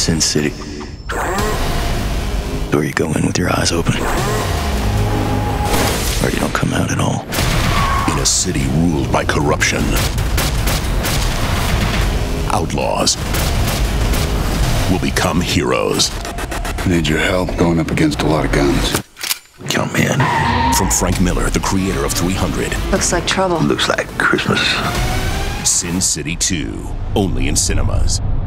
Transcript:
Sin City. Or you go in with your eyes open, or you don't come out at all. In a city ruled by corruption, outlaws will become heroes. Need your help going up against a lot of guns. Count me in. From Frank Miller, the creator of 300. Looks like trouble. Looks like Christmas. Sin City 2, only in cinemas.